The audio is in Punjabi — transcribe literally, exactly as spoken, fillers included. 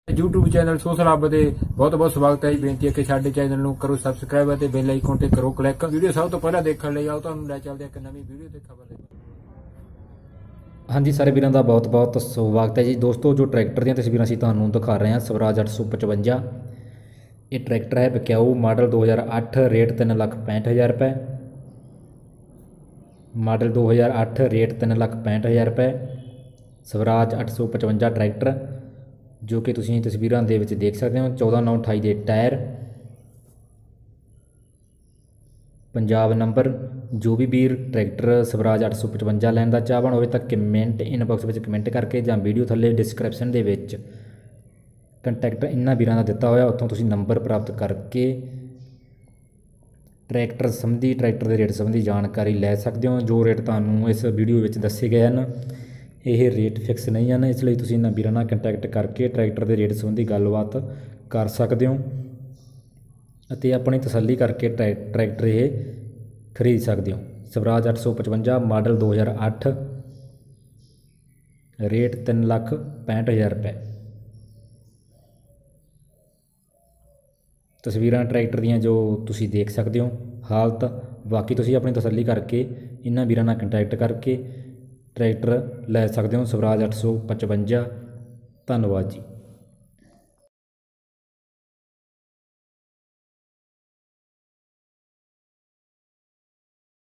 यूट्यूब चैनल सोशल हब ਦੇ ਬਹੁਤ ਬਹੁਤ ਸਵਾਗਤ ਹੈ ਜੀ। ਬੇਨਤੀ ਹੈ ਕਿ ਸਾਡੇ ਚੈਨਲ ਨੂੰ ਕਰੋ ਸਬਸਕ੍ਰਾਈਬ ਅਤੇ ਬੈਲ ਆਈਕਨ ਤੇ ਕਰੋ ਕਲਿੱਕ। ਵੀਡੀਓ ਸਭ ਤੋਂ ਪਹਿਲਾਂ ਦੇਖਣ ਲਈ ਆਓ ਤੁਹਾਨੂੰ ਲੈ ਚੱਲਦੇ ਇੱਕ ਨਵੀਂ ਵੀਡੀਓ ਤੇ ਖਬਰ ਦੇ। ਹਾਂਜੀ ਸਾਰੇ ਵੀਰਾਂ ਦਾ ਬਹੁਤ ਬਹੁਤ ਸਵਾਗਤ ਹੈ ਜੀ। ਦੋਸਤੋ ਜੋ ਟਰੈਕਟਰ ਦੀਆਂ ਤਸਵੀਰਾਂ ਅਸੀਂ ਤੁਹਾਨੂੰ ਦਿਖਾ ਰਹੇ ਹਾਂ ਸਵਰਾਜ ਅੱਠ ਸੌ ਪਚਵੰਜਾ। ਇਹ ਟਰੈਕਟਰ ਹੈ ਵਿਕਿਆਊ ਮਾਡਲ ਦੋ ਹਜ਼ਾਰ ਅੱਠ, ਰੇਟ ਤਿੰਨ ਲੱਖ ਪੈਂਹਠ ਹਜ਼ਾਰ ਰੁਪਏ। ਮਾਡਲ ਦੋ ਹਜ਼ਾਰ ਅੱਠ, ਰੇਟ ਤਿੰਨ ਲੱਖ ਪੈਂਹਠ ਹਜ਼ਾਰ ਰੁਪਏ। ਸਵਰਾਜ ਅੱਠ ਸੌ ਪਚਵੰਜਾ ਟਰੈਕਟਰ ਜੋ ਕਿ ਤੁਸੀਂ ਤਸਵੀਰਾਂ ਦੇ ਵਿੱਚ ਦੇਖ ਸਕਦੇ ਹੋ। ਚੌਦਾਂ ਨੌ ਅਠਾਈ ਦੇ ਟਾਇਰ, ਪੰਜਾਬ ਨੰਬਰ। ਜੋ ਵੀ ਵੀਰ ਟਰੈਕਟਰ ਸਵਰਾਜ ਅੱਠ ਸੌ ਪਚਵੰਜਾ ਲੈਣ ਦਾ ਚਾਹਵਾਨ ਹੋਵੇ ਤਾਂ ਕਮੈਂਟ ਇਨਬਾਕਸ ਵਿੱਚ ਕਮੈਂਟ ਕਰਕੇ ਜਾਂ ਵੀਡੀਓ ਥੱਲੇ ਡਿਸਕ੍ਰਿਪਸ਼ਨ ਦੇ ਵਿੱਚ ਕੰਟੈਕਟ ਇਹਨਾਂ ਵੀਰਾਂ ਦਾ ਦਿੱਤਾ ਹੋਇਆ, ਉੱਥੋਂ ਤੁਸੀਂ ਨੰਬਰ ਪ੍ਰਾਪਤ ਕਰਕੇ ਟਰੈਕਟਰ ਸੰਬੰਧੀ ਟਰੈਕਟਰ ਦੇ ਰੇਟ ਸੰਬੰਧੀ ਜਾਣਕਾਰੀ ਲੈ ਸਕਦੇ ਹੋ। ਜੋ ਰੇਟ ਤੁਹਾਨੂੰ ਇਸ ਵੀਡੀਓ ਵਿੱਚ ਦੱਸੇ ਗਏ ਹਨ ਇਹ ਰੇਟ ਫਿਕਸ ਨਹੀਂ ਹਨ, ਇਸ ਲਈ ਤੁਸੀਂ ਇਹਨਾਂ ਵੀਰਾਂ ਨਾਲ ਕੰਟੈਕਟ ਕਰਕੇ ਟਰੈਕਟਰ ਦੇ ਰੇਟ ਸੰਬੰਧੀ ਗੱਲਬਾਤ ਕਰ ਸਕਦੇ ਹੋ ਅਤੇ ਆਪਣੀ ਤਸੱਲੀ ਕਰਕੇ ਟਰੈ ਟਰੈਕਟਰ ਇਹ ਖਰੀਦ ਸਕਦੇ ਹੋ। ਸਵਰਾਜ ਅੱਠ ਸੌ ਪਚਵੰਜਾ ਮਾਡਲ ਦੋ ਹਜ਼ਾਰ ਅੱਠ, ਰੇਟ ਤਿੰਨ ਲੱਖ ਪੈਂਹਠ ਹਜ਼ਾਰ ਰੁਪਏ। ਤਸਵੀਰਾਂ ਟਰੈਕਟਰ ਦੀਆਂ ਜੋ ਤੁਸੀਂ ਦੇਖ ਸਕਦੇ ਹੋ ਹਾਲਤ। ਬਾਕੀ ਤੁਸੀਂ ਆਪਣੀ ਤਸੱਲੀ ਕਰਕੇ ਇਹਨਾਂ ਵੀਰਾਂ ਨਾਲ ਕੰਟੈਕਟ ਕਰਕੇ ਟਰੈਕਟਰ ਲੈ ਸਕਦੇ ਹੋ। ਸਵਰਾਜ ਅੱਠ ਸੌ ਪਚਵੰਜਾ। ਧੰਨਵਾਦ ਜੀ।